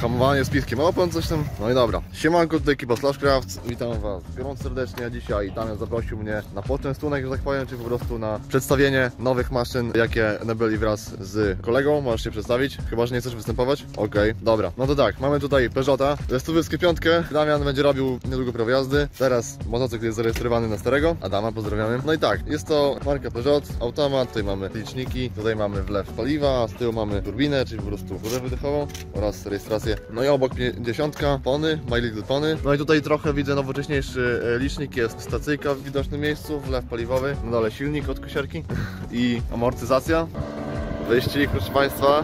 hamowanie z piskiem opon, coś tam. No i dobra. Siemanko, tutaj ekipa Slashcraft. Witam was gorąco serdecznie. Dzisiaj Damian zaprosił mnie na poczęstunek, że tak powiem, czy po prostu na przedstawienie nowych maszyn, jakie nabyli wraz z kolegą. Możesz się przedstawić, chyba że nie chcesz występować. Okej, dobra. No to tak, mamy tutaj Peugeota, stówkę piątkę. Damian będzie robił niedługo prawo jazdy. Teraz motocykl jest zarejestrowany na starego. Adama, pozdrawiamy. No i tak, jest to marka Peugeot, automat. Tutaj mamy liczniki, tutaj mamy wlew paliwa, z tyłu mamy turbinę, czyli po prostu górę wydechową oraz rejestrację. No i obok 50, pony, My Little Pony. No i tutaj trochę widzę nowocześniejszy licznik, jest stacyjka w widocznym miejscu, wlew paliwowy, na dole silnik od kosiarki i amortyzacja. Wyścig, proszę Państwa.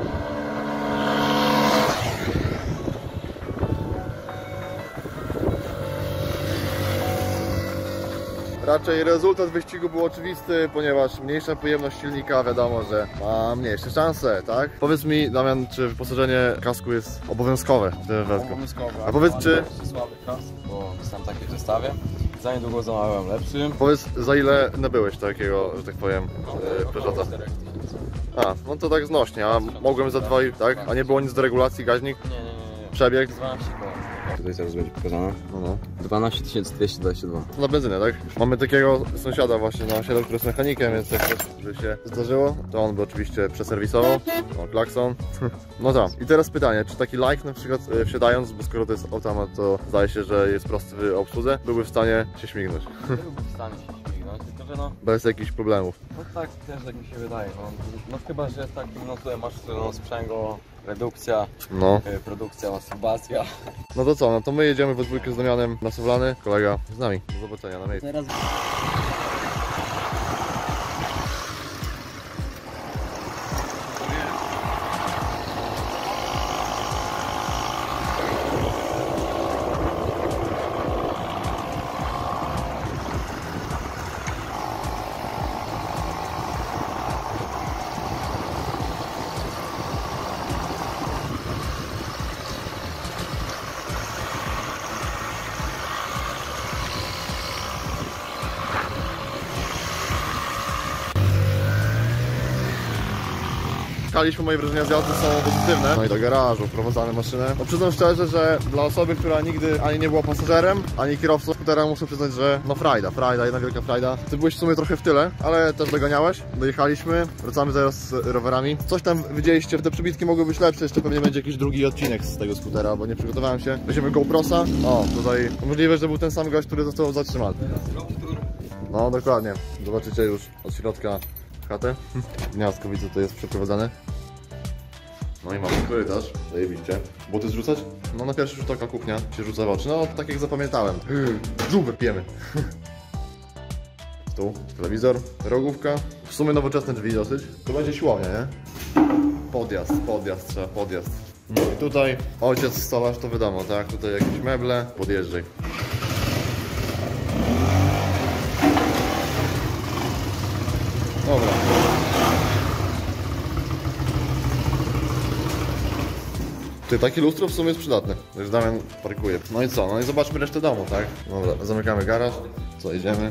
Raczej rezultat wyścigu był oczywisty, ponieważ mniejsza pojemność silnika, wiadomo, że ma mniejsze szanse, tak? Powiedz mi, Damian, czy wyposażenie kasku jest obowiązkowe w tym wypadku? Obowiązkowe. A powiedz, czy... słaby kask, bo jestem taki w zestawie. Za niedługo zamawiam lepszy. Powiedz, za ile nabyłeś takiego, że tak powiem, Peugeota? A, no to tak znośnie, a mogłem za 2, tak? A nie było nic do regulacji, gaźnik? Nie. Przebieg? 12 koła. Tutaj zaraz będzie pokazane. No. 12 222. Na benzynę, tak? Mamy takiego sąsiada właśnie na osiedlu, który jest mechanikiem, więc jak coś by się zdarzyło, to on by oczywiście przeserwisował. O, klakson. No tak. I teraz pytanie, czy taki like na przykład wsiadając, bo skoro to jest automat, to zdaje się, że jest prosty w obsłudze, byłby w stanie się śmignąć. Byłby w stanie się śmignąć, tylko że no... Bez jakichś problemów. No tak też jak mi się wydaje, no chyba, że tak, no tutaj masz sprzęgło, redukcja, No. produkcja, masturbacja. No to co, no to my jedziemy we dwójkę z Damianem na Sowlany, kolega z nami. Do zobaczenia na miejscu. Teraz... Moje wrażenia z jazdy są pozytywne. No i do garażu, prowadzamy maszynę. No przyznam szczerze, że dla osoby, która nigdy ani nie była pasażerem, ani kierowcą skutera, muszę przyznać, że no frajda, jedna wielka frajda. Ty byłeś w sumie trochę w tyle, ale też doganiałeś. Dojechaliśmy, wracamy teraz z rowerami. Coś tam widzieliście, te przybitki mogły być lepsze, jeszcze pewnie będzie jakiś drugi odcinek z tego skutera, bo nie przygotowałem się. Weźmiemy GoProsa. O, tutaj możliwe, że był ten sam gość, który został zatrzymany. No dokładnie, zobaczycie już od środka chatę. Gniazdko widzę, to jest przeprowadzane. No i mamy korytarz, zajebiście. Buty zrzucać? No na pierwszy rzut oka kuchnia się rzuca w oczy. No tak jak zapamiętałem. Żółwek pijemy. Tu telewizor, rogówka. W sumie nowoczesne drzwi dosyć. To będzie siłownia, nie? Podjazd, trzeba podjazd. No i tutaj ojciec stolarz, to wiadomo, tak? Tutaj jakieś meble, podjeżdżaj. Dobra. Ty, takie lustro w sumie jest przydatne. Już Damian parkuje. No i co? No i zobaczmy resztę domu, tak? Dobra, zamykamy garaż. Co, idziemy?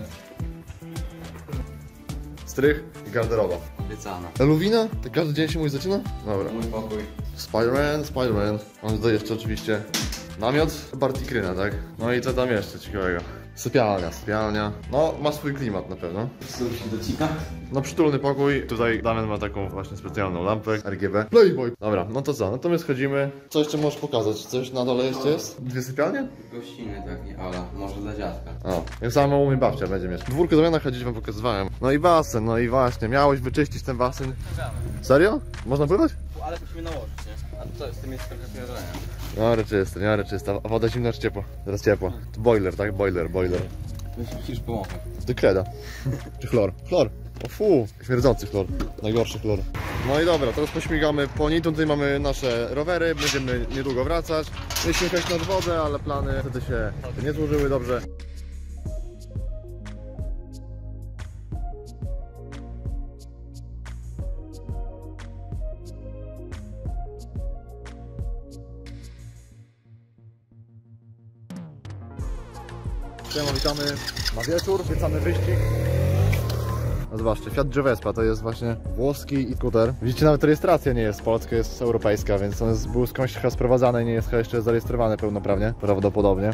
Strych i garderoba. Obiecana. Luwina? Tak każdy dzień się mój zaczyna? Dobra. Mój pokój. Spider-Man. Mamy tutaj jeszcze oczywiście namiot Bartikryna, tak? No i co tam jeszcze ciekawego? Sypialnia. No, ma swój klimat na pewno. Sushi do cika. No, przytulny pokój. Tutaj Damian ma taką właśnie specjalną lampę RGB. Playboy. Dobra, no to co? No to my schodzimy. Co jeszcze możesz pokazać? Coś na dole jeszcze jest? 2 sypialnie? Gościny takie, ale może dla dziadka. O, jak samo u mnie babcia będzie mieć. Dwórkę Damiana chodzić wam pokazywałem. No i basen, no i właśnie. Miałeś wyczyścić ten basen. Serio? Można pływać? Ale musimy nałożyć, nie? A co, z tym jest trochę pierdzenia. No, czysta. A woda zimna czy ciepła? Teraz ciepła. To boiler, tak? Boiler. Musisz pomóc. To kreda. Czy chlor? Chlor. O fu, śmierdzący chlor. Najgorszy chlor. No i dobra, teraz pośmigamy po Nitu. Tutaj mamy nasze rowery. Będziemy niedługo wracać. Mieliśmy jechać nad wodę, ale plany wtedy się nie złożyły dobrze. Witamy na wieczór, zwiedzamy wyścig. No zobaczcie, Fiat Giovespa to jest właśnie włoski skuter. Widzicie, nawet rejestracja nie jest polska, jest europejska, więc on był skądś chyba sprowadzany i nie jest chyba jeszcze zarejestrowany pełnoprawnie, prawdopodobnie.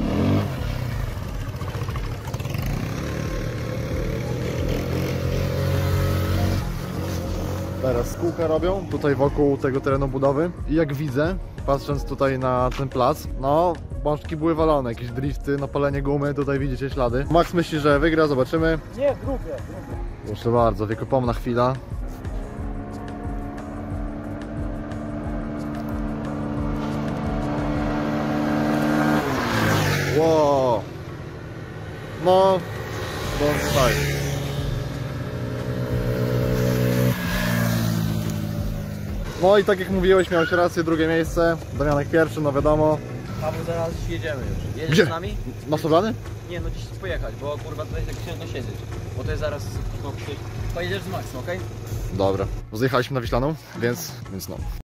Teraz kółka robią tutaj wokół tego terenu budowy i jak widzę, patrząc tutaj na ten plac, no bączki były walone, jakieś drifty, napalenie gumy, tutaj widzicie ślady. Max myśli, że wygra, zobaczymy. Nie, drugie. Proszę bardzo, wiekopomna chwila. Wow. No, tak. No i tak jak mówiłeś, miałeś rację, drugie miejsce, Damianek pierwszy, no wiadomo. A bo zaraz jedziemy już. Jedziesz Gdzie? z nami? Masz to plany? Nie, no gdzieś pojechać, bo kurwa tutaj tak ciężko siedzieć. Bo to jest zaraz, no przecież pojedziesz z Maxem, okej? Dobra, zjechaliśmy na Wiślaną, więc no.